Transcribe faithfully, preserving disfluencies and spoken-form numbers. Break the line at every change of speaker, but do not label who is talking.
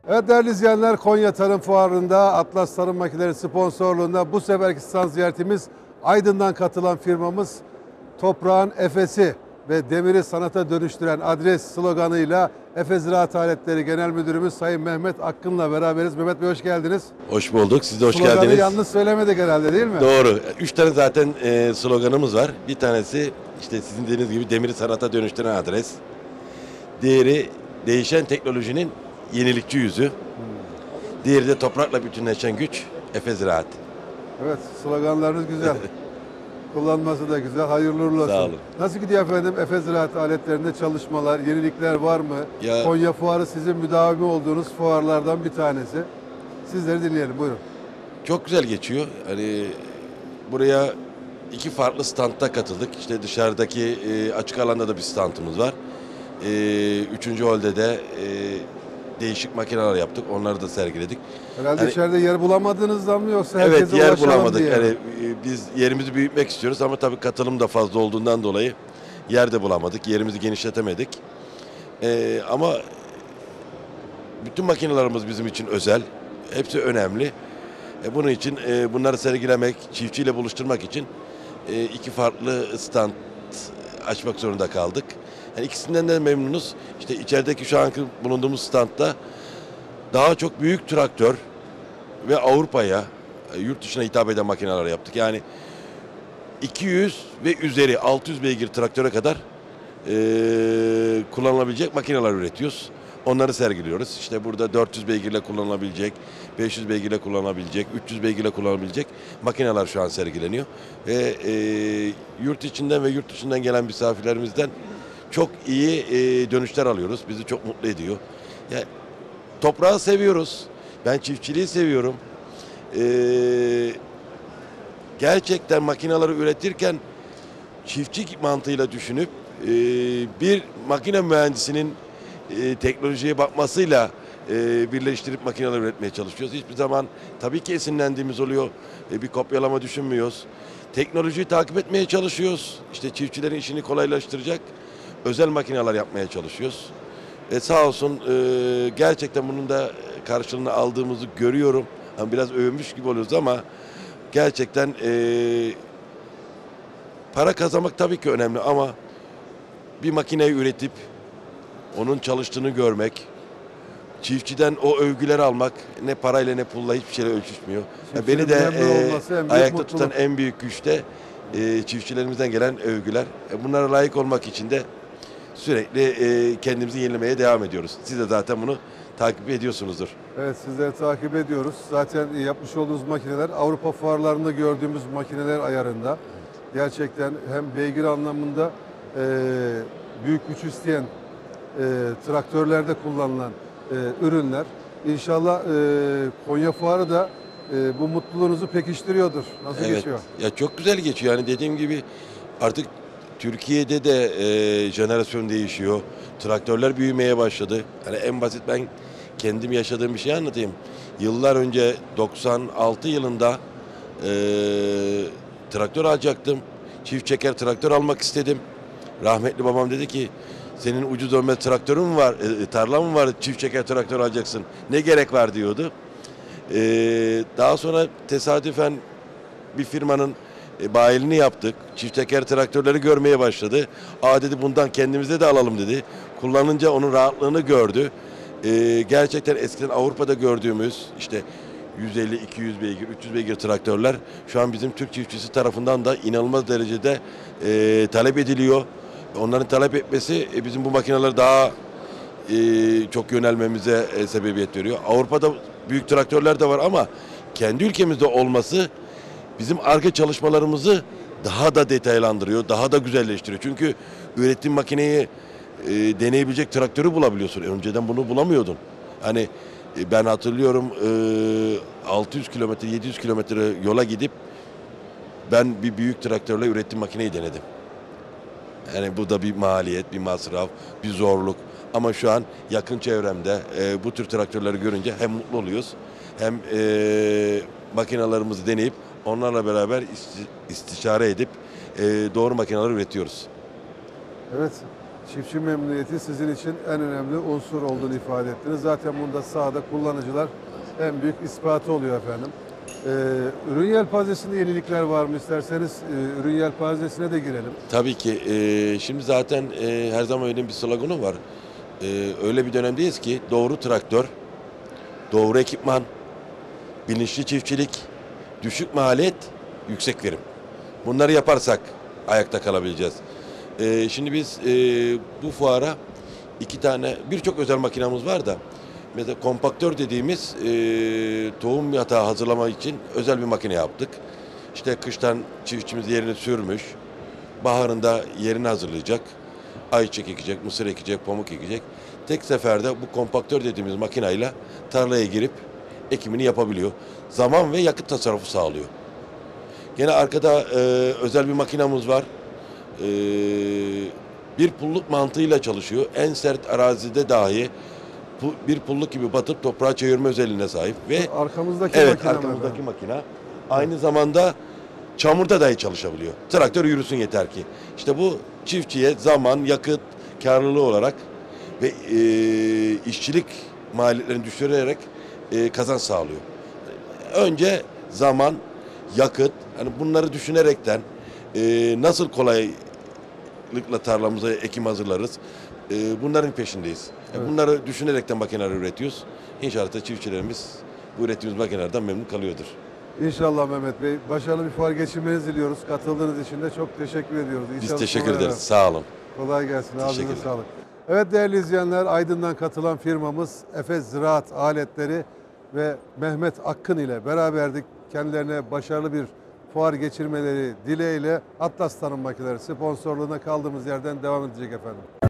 Evet değerli izleyenler, Konya Tarım Fuarı'nda Atlas Tarım Makineleri sponsorluğunda bu seferki stand ziyaretimiz Aydın'dan katılan firmamız Toprağın Efesi ve demiri sanata dönüştüren adres sloganıyla Efe Ziraat Aletleri Genel Müdürümüz Sayın Mehmet Akın'la beraberiz. Mehmet Bey hoş geldiniz.
Hoş bulduk. Siz de hoş
Sloganı
geldiniz.
yalnız söylemedik herhalde değil mi?
Doğru. Üç tane zaten e, sloganımız var. Bir tanesi işte sizin dediğiniz gibi demiri sanata dönüştüren adres. Diğeri değişen teknolojinin yenilikçi yüzü. Hmm. Diğeri de toprakla bütünleşen güç Efe Ziraat.
Evet, sloganlarınız güzel. Kullanması da güzel. Hayırlı uğurlu olsun.
Sağ olun.
Nasıl gidiyor efendim Efe Ziraat aletlerinde çalışmalar, yenilikler var mı?
Ya,
Konya Fuarı sizin müdavimi olduğunuz fuarlardan bir tanesi. Sizleri dinleyelim, buyurun.
çok güzel geçiyor. Hani buraya iki farklı standta katıldık. İşte dışarıdaki e, açık alanda da bir standımız var. E, üçüncü holde de e, değişik makineler yaptık. Onları da sergiledik.
Herhalde
Hani,
içeride yer bulamadığınızdan mı yoksa herkese
evet, yer
ulaşalım
bulamadık.
diye?
Yani e, biz yerimizi büyütmek istiyoruz ama tabii katılım da fazla olduğundan dolayı yer de bulamadık. Yerimizi genişletemedik. E, ama bütün makinelerimiz bizim için özel. Hepsi önemli. E, bunun için e, bunları sergilemek, çiftçiyle buluşturmak için e, iki farklı stand açmak zorunda kaldık. Yani ikisinden de memnunuz. İşte içerideki şu anki bulunduğumuz standta daha çok büyük traktör ve Avrupa'ya, e, yurt dışına hitap eden makineler yaptık. Yani iki yüz ve üzeri altı yüz beygir traktöre kadar e, kullanılabilecek makineler üretiyoruz. Onları sergiliyoruz. İşte burada dört yüz beygirle kullanılabilecek, beş yüz beygirle kullanılabilecek, üç yüz beygirle kullanılabilecek makineler şu an sergileniyor. Ve e, yurt içinden ve yurt dışından gelen misafirlerimizden çok iyi e, dönüşler alıyoruz. Bizi çok mutlu ediyor. Yani, toprağı seviyoruz. Ben çiftçiliği seviyorum. Eee Gerçekten makineleri üretirken çiftçi mantığıyla düşünüp e, bir makine mühendisinin e, teknolojiye bakmasıyla e, birleştirip makineler üretmeye çalışıyoruz. Hiçbir zaman tabii ki esinlendiğimiz oluyor. E, bir kopyalama düşünmüyoruz. Teknolojiyi takip etmeye çalışıyoruz. İşte çiftçilerin işini kolaylaştıracak özel makineler yapmaya çalışıyoruz. E, sağ olsun e, gerçekten bunun da karşılığını aldığımızı görüyorum. Yani biraz övünmüş gibi oluyoruz ama gerçekten e, para kazanmak tabii ki önemli ama bir makineyi üretip onun çalıştığını görmek, çiftçiden o övgüleri almak ne parayla ne pulla hiçbir şeyle ölçüşmüyor. Yani beni de e, ayakta mutluluk. tutan en büyük güç de e, çiftçilerimizden gelen övgüler. E, bunlara layık olmak için de sürekli e, kendimizi yenilemeye devam ediyoruz. Siz de zaten bunu takip ediyorsunuzdur.
Evet, sizleri takip ediyoruz. Zaten yapmış olduğunuz makineler Avrupa fuarlarında gördüğümüz makineler ayarında. Gerçekten hem beygir anlamında e, büyük güç isteyen e, traktörlerde kullanılan e, ürünler. İnşallah e, Konya Fuarı da e, bu mutluluğunuzu pekiştiriyordur. Nasıl
evet.
geçiyor?
Ya çok güzel geçiyor. Yani dediğim gibi artık Türkiye'de de e, jenerasyon değişiyor. Traktörler büyümeye başladı. Yani en basit ben kendim yaşadığım bir şey anlatayım. Yıllar önce doksan altı yılında e, traktör alacaktım. Çift çeker traktör almak istedim. Rahmetli babam dedi ki senin ucuz dönmez traktörün mü var, e, tarla mı var, çift çeker traktör alacaksın. Ne gerek var diyordu. E, daha sonra tesadüfen bir firmanın e, bayiliğini yaptık. Çift teker traktörleri görmeye başladı. Aa dedi bundan kendimize de alalım dedi. Kullanınca onun rahatlığını gördü. E, gerçekten eskiden Avrupa'da gördüğümüz işte yüz elli iki yüz beygir, üç yüz beygir traktörler şu an bizim Türk çiftçisi tarafından da inanılmaz derecede e, talep ediliyor. Onların talep etmesi e, bizim bu makineleri daha e, çok yönelmemize e, sebebiyet veriyor. Avrupa'da büyük traktörler de var ama kendi ülkemizde olması bizim Ar-Ge çalışmalarımızı daha da detaylandırıyor, daha da güzelleştiriyor. Çünkü ürettiğin makineyi e, deneyebilecek traktörü bulabiliyorsun. Önceden bunu bulamıyordun. Hani e, ben hatırlıyorum e, altı yüz kilometre, yedi yüz kilometre yola gidip ben bir büyük traktörle ürettiğim makineyi denedim. Yani bu da bir maliyet, bir masraf, bir zorluk. Ama şu an yakın çevremde e, bu tür traktörleri görünce hem mutlu oluyoruz hem e, makinalarımızı deneyip onlarla beraber isti, istişare edip e, doğru makineler üretiyoruz.
Evet. çiftçi memnuniyeti sizin için en önemli unsur olduğunu ifade ettiniz. Zaten bunda sahada kullanıcılar en büyük ispatı oluyor efendim. Ee, ürün yelpazesinde yenilikler var mı? İsterseniz e, ürün yelpazesine de girelim.
Tabii ki. e, şimdi zaten e, her zaman öyle bir sloganı var. E, öyle bir dönemdeyiz ki doğru traktör, doğru ekipman, bilinçli çiftçilik, düşük maliyet, yüksek verim. Bunları yaparsak ayakta kalabileceğiz. E, şimdi biz e, bu fuara iki tane, birçok özel makinamız var da mesela kompaktör dediğimiz e, tohum yatağı hazırlama için özel bir makine yaptık. İşte kıştan çiftçimiz yerini sürmüş, baharında yerini hazırlayacak, ayçiçek ekecek, mısır ekecek, pamuk ekecek. Tek seferde bu kompaktör dediğimiz makineyle tarlaya girip ekimini yapabiliyor. Zaman ve yakıt tasarrufu sağlıyor. Gene arkada e, özel bir makinamız var. E, bir pulluk mantığıyla çalışıyor. En sert arazide dahi bu bir pulluk gibi batıp toprağa çevirme özelliğine sahip ve
Arkamızdaki
evet
makine mi
arkamızdaki
efendim?
makine aynı zamanda çamurda dahi çalışabiliyor. Traktör yürüsün yeter ki. İşte bu çiftçiye zaman, yakıt, karlılığı olarak ve e, işçilik maliyetlerini düşürerek e, kazanç sağlıyor. Önce zaman, yakıt, hani bunları düşünerekten e, nasıl kolaylıkla tarlamıza ekim hazırlarız, e, bunların peşindeyiz. E,
Evet.
Bunları düşünerekten makineler üretiyoruz. İnşallah da çiftçilerimiz bu ürettiğimiz makinelerden memnun kalıyordur.
İnşallah Mehmet Bey. Başarılı bir fuar geçirmenizi diliyoruz. Katıldığınız için de çok teşekkür ediyoruz. İyi
Biz
çalışmalar
teşekkür ederiz.
efendim.
Sağ olun.
Kolay gelsin. Ağzınıza
Teşekkürler.
sağlık. Evet değerli izleyenler, Aydın'dan katılan firmamız Efes Ziraat Aletleri ve Mehmet Akkın ile beraberdik. Kendilerine başarılı bir fuar geçirmeleri dileğiyle Atlas Tarım Makineleri sponsorluğuna kaldığımız yerden devam edecek efendim.